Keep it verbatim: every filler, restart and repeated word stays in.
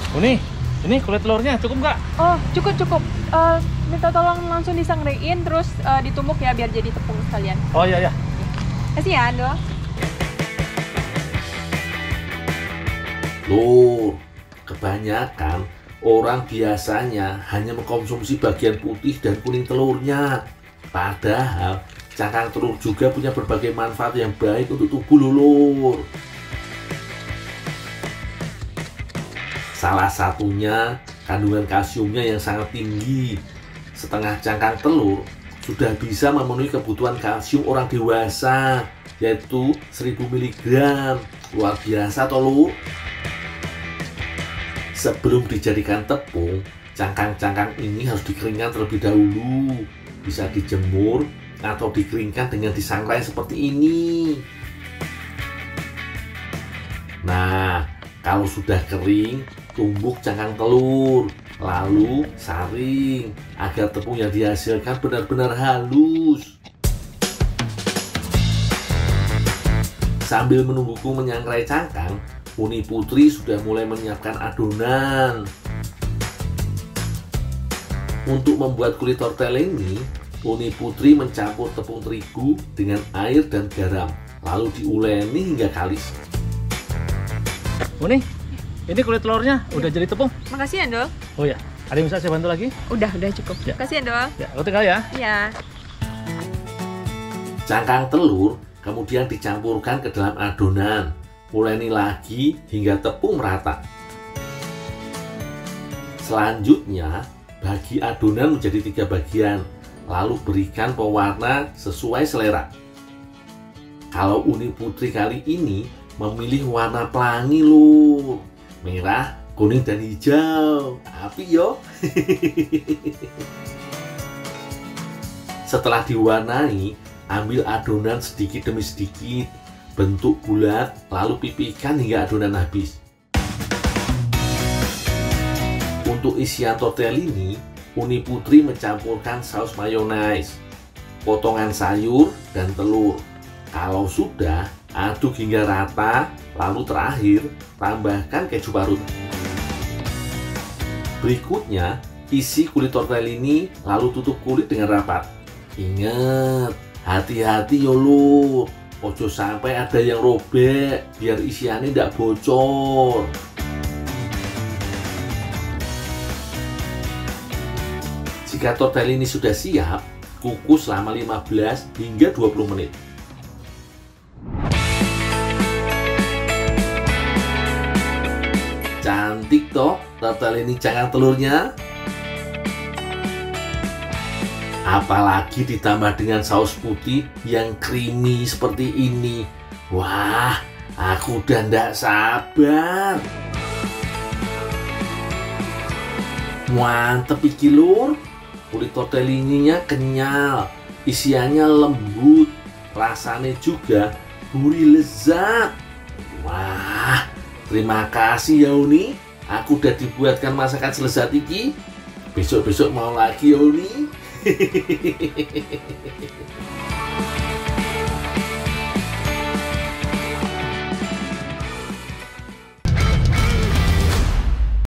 Uni, ini kulit telurnya cukup nggak? Oh, cukup cukup. Eh, minta tolong langsung disangrein terus eh, ditumbuk ya biar jadi tepung sekalian. Oh iya ya. Kasih ya, Ando. Loh, kebanyakan orang biasanya hanya mengkonsumsi bagian putih dan kuning telurnya. Padahal cangkang telur juga punya berbagai manfaat yang baik untuk tubuh lulur. Salah satunya kandungan kalsiumnya yang sangat tinggi. Setengah cangkang telur sudah bisa memenuhi kebutuhan kalsium orang dewasa, yaitu seribu miligram. Luar biasa toh, Lur. Sebelum dijadikan tepung, cangkang-cangkang ini harus dikeringkan terlebih dahulu. Bisa dijemur atau dikeringkan dengan disangrai seperti ini. Nah, kalau sudah kering, tumbuk cangkang telur, lalu saring agar tepung yang dihasilkan benar-benar halus. Sambil menungguku menyangrai cangkang, Uni Putri sudah mulai menyiapkan adonan. Untuk membuat kulit tortellini, Uni Putri mencampur tepung terigu dengan air dan garam, lalu diuleni hingga kalis. Uni, ini kulit telurnya udah jadi tepung. Makasih ya, Ando. Oh ya, ada yang bisa saya bantu lagi? Udah, udah cukup. Ya. Kasih ya, Ando. Ya, aku tinggal ya. Iya. Cangkang telur kemudian dicampurkan ke dalam adonan. Uleni lagi hingga tepung merata. Selanjutnya, bagi adonan menjadi tiga bagian, lalu berikan pewarna sesuai selera. Kalau Uni Putri kali ini memilih warna pelangi loh, merah, kuning, dan hijau. Api yo. Setelah diwarnai, ambil adonan sedikit demi sedikit, bentuk bulat, lalu pipihkan hingga adonan habis. Untuk isian tortellini, Uni Putri mencampurkan saus mayonaise, potongan sayur, dan telur. Kalau sudah, aduk hingga rata, lalu terakhir, tambahkan keju parut. Berikutnya, isi kulit tortellini, lalu tutup kulit dengan rapat. Ingat, hati-hati yo Lur. Ojo sampai ada yang robek, biar isiannya tidak bocor. Jika tortellini sudah siap, kukus selama lima belas hingga dua puluh menit. Cantik toh tortellini cangkang telurnya. Apalagi ditambah dengan saus putih yang creamy seperti ini. Wah, aku udah ndak sabar. Mantep iki Lur. Kulit tortellininya kenyal, isiannya lembut, rasanya juga gurih lezat. Wah, terima kasih ya Uni. Aku udah dibuatkan masakan selezat iki. Besok-besok mau lagi ya Uni. Hehehe